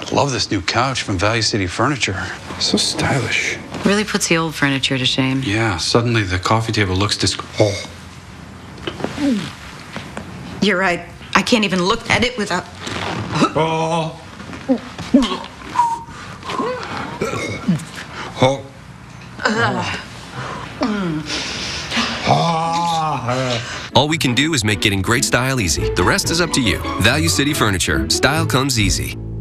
I love this new couch from Value City Furniture. So stylish. Really puts the old furniture to shame. Yeah, suddenly the coffee table looks oh. You're right. I can't even look at it without... Oh. Oh. All we can do is make getting great style easy. The rest is up to you. Value City Furniture. Style comes easy.